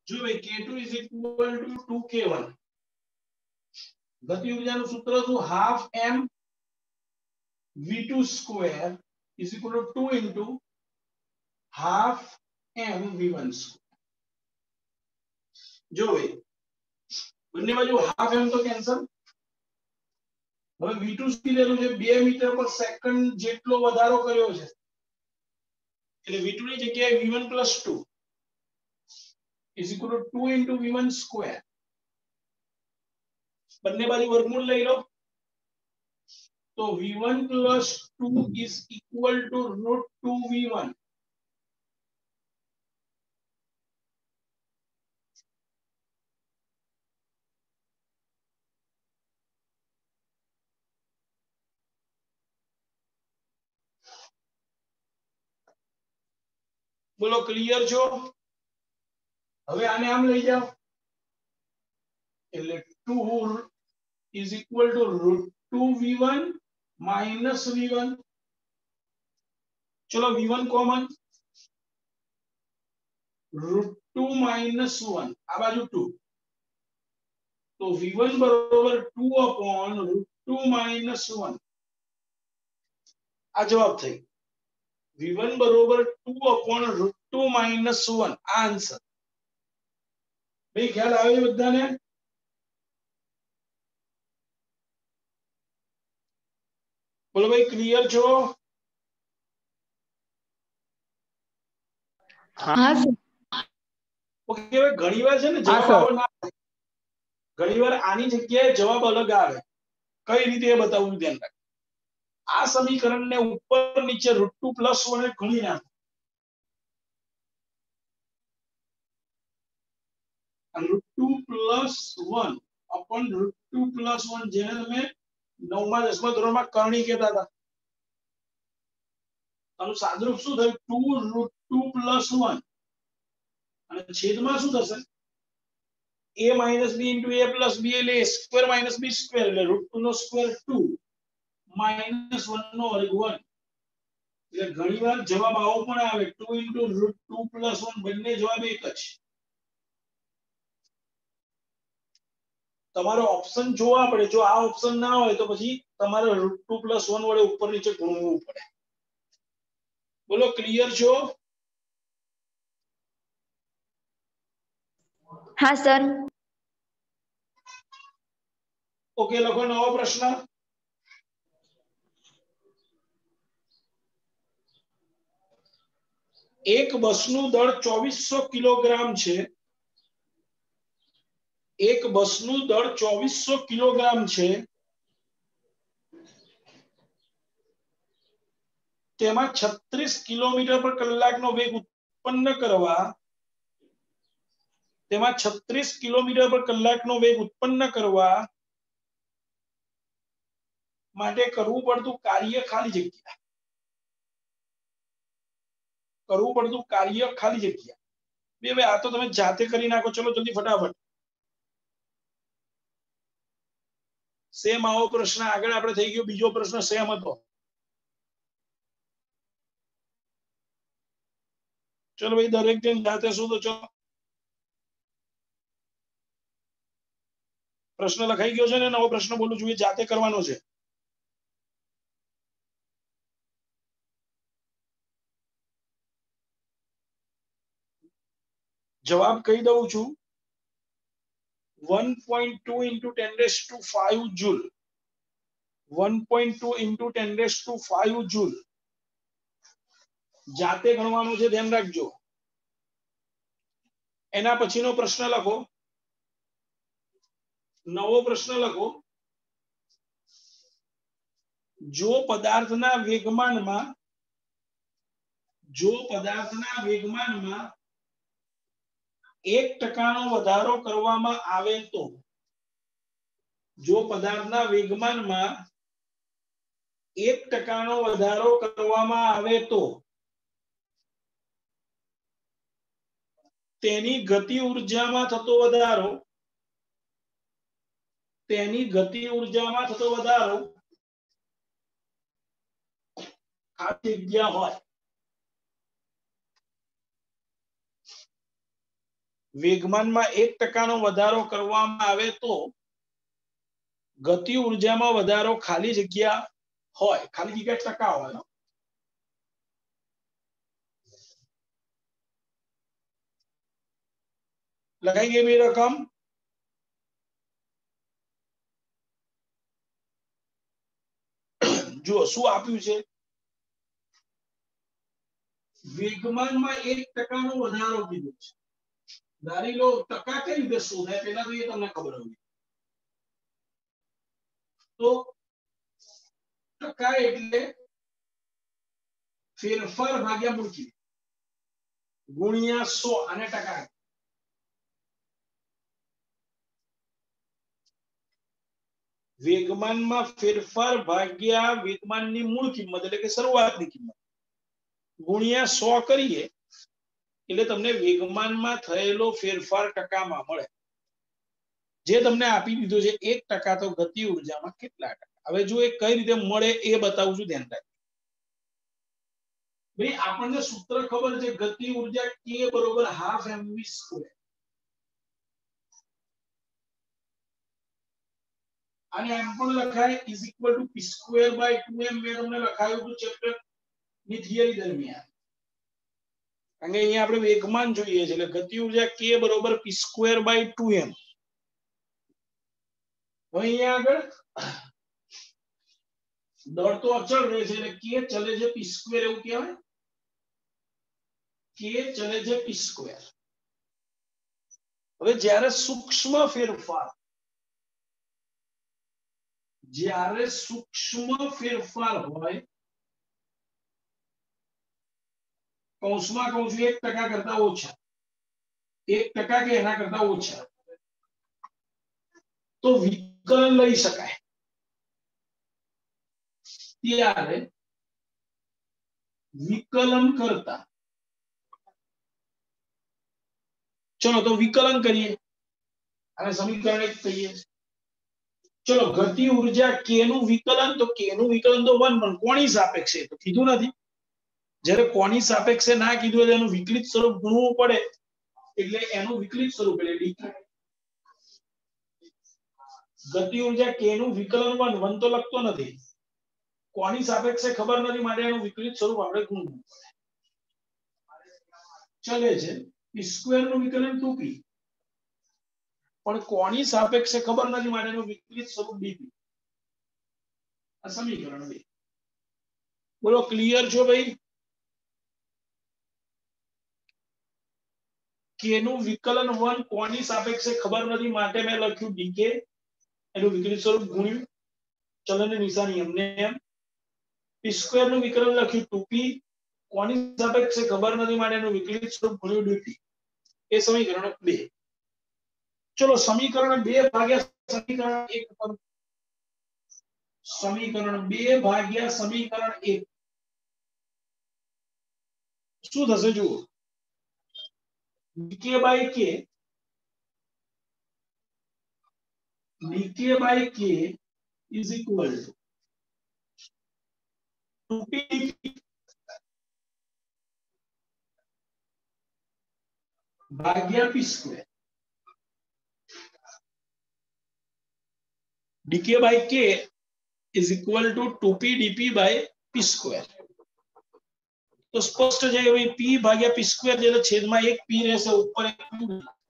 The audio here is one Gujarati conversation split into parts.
जो भाई k2 is equal to 2k1 गति ऊर्जा નું सूत्र શું half m v2 square is equal to 2 into half m v1 square. जो भाई બંને બાજુ હાફ m તો કેન્સલ। હવે v2 સ્પીડ લેલું છે 2 મીટર પર સેકન્ડ જેટલો વધારો કર્યો છે એટલે v2 ની જગ્યાએ v1 + 2 is equal to 2 into v1 square। બંને બાજુ વર્ગમૂળ લઈ લો તો v1 + 2 is equal to √2v1। બોલો ક્લિયર છો? હવે આને આમ લઈ જાઓ એટલે 2 is equal to √2v1 minus v1। चलो v1 कॉमन √2 minus 1 आ बाजू 2 तो v1 बराबर 2 upon √2 minus 1 आ जवाब થઈ। v1 बराबर 2 upon √2 minus 1 आ आंसर। भाई ख्याल આવે છે બધાને? બોલો ભાઈ ક્લિયર છો? हाँ सर। ઓકે ભાઈ ઘણીવાર છે ને જવાબ આવો ના ઘણીવાર આની જગ્યાએ જવાબ અલગ આવે કઈ રીતે એ બતાવું ધ્યાન રાખ। આ સમીકરણને ઉપર નીચે √2 + 1 એ ગણી નાખો √2 + 1 upon √2 + 1 જેને તમે 9મા 10મા ધોરણમાં કરણી કહેતા હતા આનું સાદરૂપ શું થયું 2 √2 + 1 અને છેદમાં શું થશે a - b * a + b એટલે a સ્ક્વેર - b સ્ક્વેર એટલે √2 નો સ્ક્વેર 2 - 1 નો વર્ગ 1 એટલે ઘણીવાર જવાબ આવો પણ આવે 2 * √2 + 1 બંને જવાબ એક જ। તમારો ઓપ્શન જોવા પડે જો આ ઓપ્શન ના હોય તો પછી તમારે √2 + 1 વડે ઉપર નીચે ગુણવું પડે। બોલો ક્લિયર છો? हाँ सर। ओके लखो नવો प्रश्न। एक बसનું દળ 2400 કિલોગ્રામ છે એક બસનું દળ 2400 કિલોગ્રામ છે તેમાં 36 કિલોમીટર પર કલાકનો વેગ ઉત્પન્ન કરવા તેમાં 36 કિલોમીટર પર કલાકનો વેગ ઉત્પન્ન કરવા માટે કરવું પડતું કાર્ય ખાલી જગ્યા કરવું પડતું કાર્ય ખાલી જગ્યા બે બે આ તો તમે જાતે કરી નાખો ચલો જલ્દી ફટાફટ। સેમ આવો પ્રશ્ન આગળ આપણે થઈ ગયો બીજો પ્રશ્ન સેમ હતો चलो भाई दरेक जन जाते शोधो चलो प्रश्न लखाई गयो छे ने नવો प्रश्न बोलू છું એ જાતે કરવાનો છે। જવાબ કહી દઉં છું 1.2 into 10⁵ जूल 1.2 into 10⁵ जूल જાતે ગણવાનું છે ધ્યાન રાખજો। એના પછીનો પ્રશ્ન લખો નવો પ્રશ્ન લખો જો પદાર્થના વેગમાનમાં 1% વધારો કરવામાં આવે તો જો પદાર્થના વેગમાનમાં 1% વધારો કરવામાં આવે તો તેની ગતિ ઊર્જામાં થતો વધારો આ જગ્યા હોય વેગમાનમાં 1% વધારો કરવામાં આવે તો ગતિ ઉર્જામાં વધારો ખાલી જગ્યા હોય, ખાલી જગ્યા ટકા હોય. લખાઈ ગઈ બે રકમ. જુઓ શું આપ્યું છે, વેગમાનમાં 1% વધારો કીધું છે. ધારી લો ટકા કઈ રીતે શોધાય પેલા તો એ તમને ખબર હોવી. તો ટકા એટલે ફેરફાર ભાગ્યા મૂળકી ગુણ્યા 100 અને ટકા. વેગમાનમાં ફેરફાર ભાગ્યા વેગમાનની મૂળ કિંમત એટલે કે શરૂઆતની કિંમત ગુણ્યા 100 કરીએ એટલે તમને વેગમાનમાં થયેલો ફેરફાર ટકામાં મળે. જે તમને આપી દીધો છે 1% તો ગતિ ઉર્જામાં કેટલા ટકા. હવે જો એ કઈ રીતે મળે એ બતાવું છું, ધ્યાન રાખજો. ભાઈ આપણને સૂત્ર ખબર છે, ગતિ ઉર્જા k બરોબર હાફ mv². અને એમ પણ લખાય ઇઝ ઇક્વલ ટુ p²/2m. મેં તમને લખાયું હતું ચેપ્ટર ની થિયરી દરમિયાન. કારણ કે અહીંયા આપણે વેગમાન જોઈએ છે એટલે ગતિ ઉર્જા k બરોબર p²/2m. અહીંયા આગળ દળ તો અચળ રહે છે એટલે k ચલે છે p² એવું કહેવાય. k ચલે છે p². હવે જ્યારે સૂક્ષ્મ ફેરફાર હોય કૌંસમાં કહું છું 1% કરતા ઓછા, 1% કે એના કરતા ઓછા, તો વિકલન લઈ શકાય. ત્યારે વિકલન કરતા, ચલો તો વિકલન કરીએ અને સમીકરણ 1 કહીએ. ચલો ગતિ ઉર્જા k નું વિકલન, તો k નું વિકલન તો 1 પણ કોની સાપેક્ષે તો કીધું નથી. જ્યારે કોની સાપેક્ષે ના કીધું એટલે એનું વિકલિત સ્વરૂપ ગણવું પડે, એટલે એનું વિકલિત સ્વરૂપ એટલે dt. ગતિ ઉર્જા k નું વિકલન 1 તો લખતો નથી, કોની સાપેક્ષે ખબર નથી માટે એનું વિકલિત સ્વરૂપ આપણે ગણવું પડે. ચલે છે p² નું વિકલન 2p, પણ કોની સાપેક્ષે ખબર નથી માટે એનું વિકલિત સ્વરૂપ dp. આ સમીકરણ 2. બોલો ક્લિયર છો ભાઈ? k નું વિકલન 1 કોની સાપેક્ષે ખબર નથી માટે મેં લખ્યું dk, એનું વિકલિત સ્વરૂપ ગુણ્યું ચલનની નિશાની એમને એમ. p² નું વિકલન લખ્યું 2p, કોની સાપેક્ષે ખબર નથી માટે એનું વિકલિત સ્વરૂપ ગુણ્યું dt. એ સમીકરણ 2. ચલો સમીકરણ 2 ભાગ્યા સમીકરણ 1 પર, સમીકરણ 2 ભાગ્યા સમીકરણ 1 શું થશે જુઓ. dk/k is equal to 2p dp ભાગ્યા p². dk/k is equal to 2p dp by p². તો સ્પષ્ટ છે કે ભાઈ p ભાગ્યા p² એટલે છેદમાં એક p રહેશે, ઉપર એક q.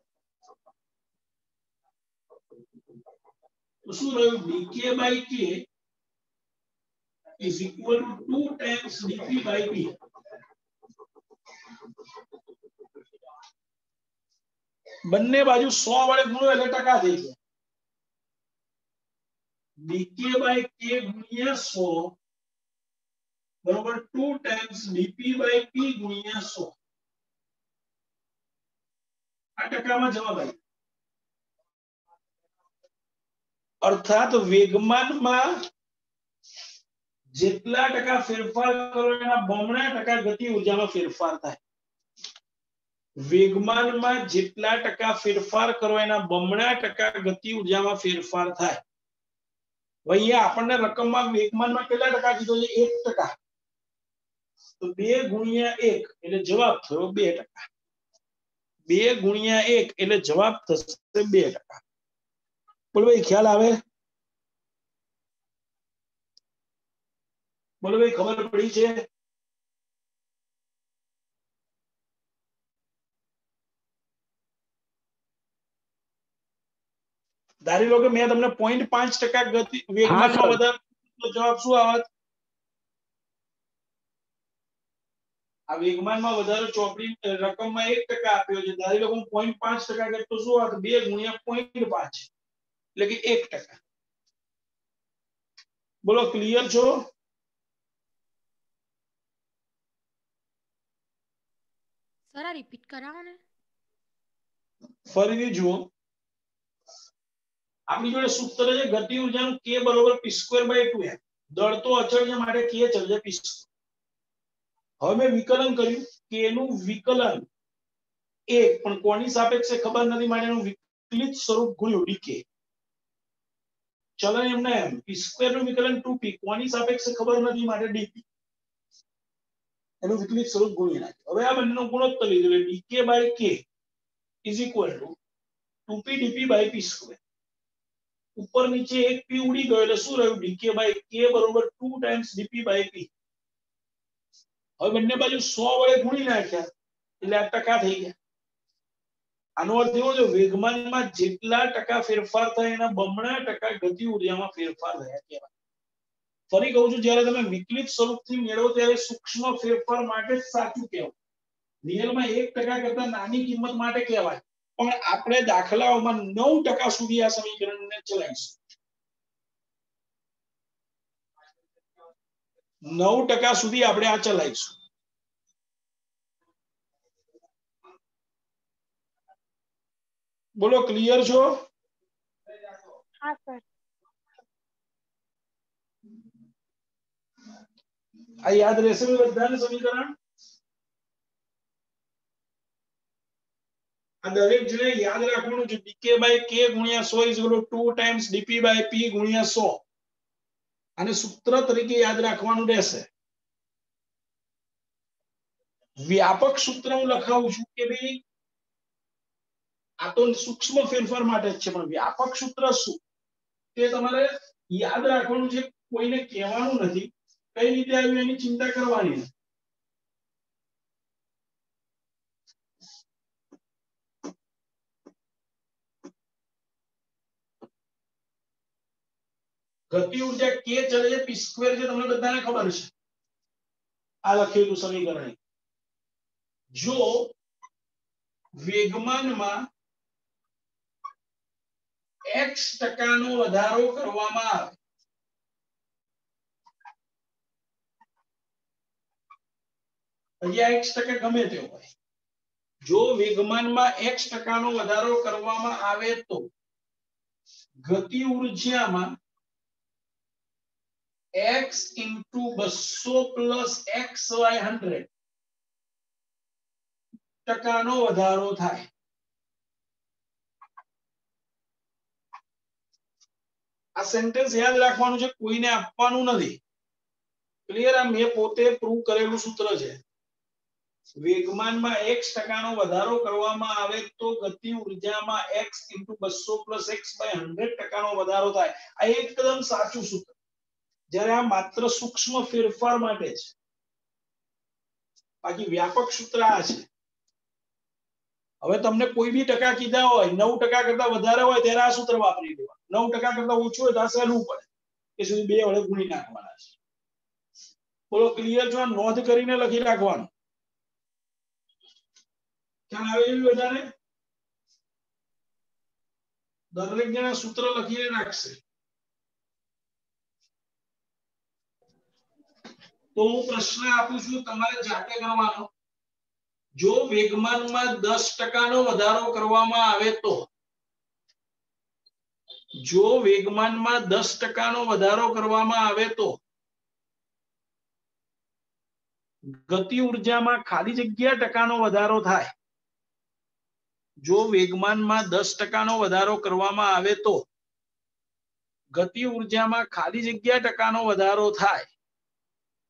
તો શું રહ્યું? dk/k is equal to 2 times dp by p. બંને બાજુ 100 વડે ગુણો એટલે ટકા થઈ જાય. dk/k ગુણ્યા 100 બરોબર 2 times dp by p ગુણ્યા 100. આ ટકામાં જવાબ આવ્યો. અર્થાત વેગમાનમાં જેટલા ટકા ફેરફાર કરો એના બમણા ટકા ગતિ ઉર્જામાં ફેરફાર થાય. વેગમાનમાં જેટલા ટકા ફેરફાર કરો એના બમણા ટકા ગતિ ઉર્જામાં ફેરફાર થાય. અહીંયા આપણને રકમમાં વેગમાનમાં કેટલા ટકા કીધો છે? 1%. તો 2 ગુણ્યા 1 એટલે જવાબ થયો 2%. 2 ગુણ્યા 1 એટલે જવાબ થશે 2%. બોલો ભાઈ, ખ્યાલ આવે? બોલો ભાઈ, ખબર પડી છે? ધારી લો કે મેં તમને 0.5% ગતિ વેગમાનમાં વધારે, તો જવાબ શું આવત? આ વેગમાનમાં વધારો ચોપડી રકમમાં 1% આપ્યો છે. ધારી લો હું 0.5% કરતો શું આવત? 2 ગુણ્યા 0.5 એટલે કે 1%. બોલો, ક્લિયર છો? સર આ રિપીટ કરાવો ને. ફરીથી જુઓ, આપણી જોડે સૂત્ર છે ગતિ ઊર્જાનું k બરોબર p²/2m. દળ તો અચળ છે માટે k ચલ છે p². હવે મેં વિકલન કર્યું, k નું વિકલન 1 પણ કોની સાપેક્ષે ખબર નથી માટે એનું વિકલિત સ્વરૂપ ગુણ્યું dk. ચલન એમને એમ p² નું વિકલન 2p કોની સાપેક્ષે ખબર નથી માટે dp. એનું વિકલિત સ્વરૂપ ગુણી નાખ્યું. હવે આ બંનેનો ગુણોત્તર લીધો એટલે dk/k is equal to 2p dp/p². ઉપર નીચે એક p ઉડી ગયો એટલે શું રહ્યું? dk/k બરોબર 2 times dp/p. હવે બંને બાજુ 100 વડે ગુણી નાખ્યા એટલે આ ટકા થઈ ગયા. આનો અર્થ એવો છે વેગમાનમાં જેટલા ટકા ફેરફાર થાય એના બમણા ટકા ગતિ ઊર્જામાં ફેરફાર થયા કહેવાય. ફરી કહું છું, જ્યારે તમે વિકલિત સ્વરૂપથી મેળવો ત્યારે સૂક્ષ્મ ફેરફાર માટે જ સાચું કહેવાય. રિયલમાં 1% કરતા નાની કિંમત માટે કહેવાય. પણ આપણે દાખલાઓમાં 9% સુધી આ સમીકરણને ચલાવીશું. 9% સુધી આપણે આ ચલાવીશું. બોલો, ક્લિયર છો? હા સર. આ યાદ રહેશે બધાને સમીકરણ? આ દરેક જણે યાદ રાખવાનું છે. dk/k ગુણ્યા 100 is equal to 2 times dp/p ગુણ્યા 100. અને સૂત્ર તરીકે યાદ રાખવાનું રહેશે. વ્યાપક સૂત્ર હું લખાવું છું કે ભાઈ આ તો સૂક્ષ્મ ફેરફાર માટે જ છે, પણ વ્યાપક સૂત્ર શું તે તમારે યાદ રાખવાનું છે. કોઈને કહેવાનું નથી. કઈ રીતે આવ્યું એની ચિંતા કરવાની નથી. ગતિ ઊર્જા k ચલે છે, p² છે, તમને બધાને ખબર છે. આ લખેલું સમીકરણ. જો વેગમાનમાં x% નો વધારો કરવામાં આવે, અહીંયા x% ગમે તે હોય, જો વેગમાનમાં x% નો વધારો કરવામાં આવે તો ગતિ ઊર્જામાં x * 200 + xy100 ટકાનો વધારો થાય. આ સેન્ટેન્સ યાદ રાખવાનું છે, કોઈને આપવાનું નથી. ક્લિયર? આ મેં પોતે પ્રૂવ કરેલું સૂત્ર છે. વેગમાનમાં x% નો વધારો કરવામાં આવે તો ગતિ ઊર્જામાં x * 200 + xy100 ટકાનો વધારો થાય. આ એકદમ સાચું સૂત્ર. જ્યારે આ માત્ર સૂક્ષ્મ ફેરફાર માટે છે. બાકી વ્યાપક સૂત્ર આ છે. હવે તમને કોઈ બી ટકા કીધા હોય 9% કરતા વધારે હોય ત્યારે આ સૂત્ર વાપરી દેવાનું. 9% કરતા ઓછું હોય તો આ સહેલું પડે. એ સુધી 2 વડે ગુણી નાખવાના છે. બોલો, ક્લિયર છો? નોંધ કરીને લખી રાખવાનું. ખ્યાલ આવે છે બધાને? દરેક જણા સૂત્ર લખીને નાખશે. તો હું પ્રશ્ન આપું છું, તમારે જાતે કરવાનો. જો વેગમાનમાં 10% નો વધારો કરવામાં આવે તો, જો વેગમાનમાં 10% નો વધારો કરવામાં આવે તો ગતિ ઊર્જામાં ખાલી જગ્યા ટકાનો વધારો થાય. જો વેગમાનમાં 10% નો વધારો કરવામાં આવે તો ગતિ ઊર્જામાં ખાલી જગ્યા ટકાનો વધારો થાય.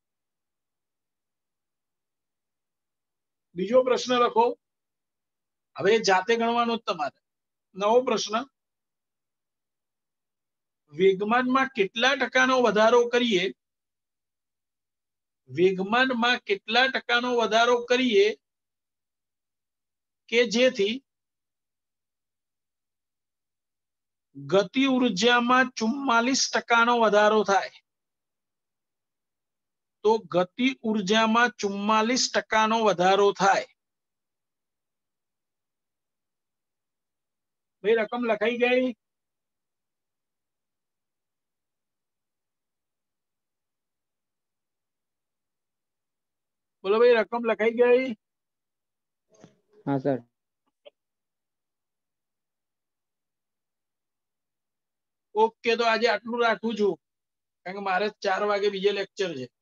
બીજો પ્રશ્ન લખો. હવે જાતે ગણવાનો જ તમારે. નવો પ્રશ્ન, વેગમાનમાં કેટલા ટકાનો વધારો કરીએ, વેગમાનમાં કેટલા ટકાનો વધારો કરીએ કે જેથી ગતિ ઉર્જામાં 44% વધારો થાય? તો ગતિ ઉર્જામાં 44% વધારો થાય. ભાઈ રકમ લખાઈ ગઈ? બોલો ભાઈ, રકમ લખાઈ ગઈ? हाँ सर. ઓકે, તો આજે આટલું રાખું છું, કારણ કે મારે 4 વાગે બીજે લેક્ચર છે.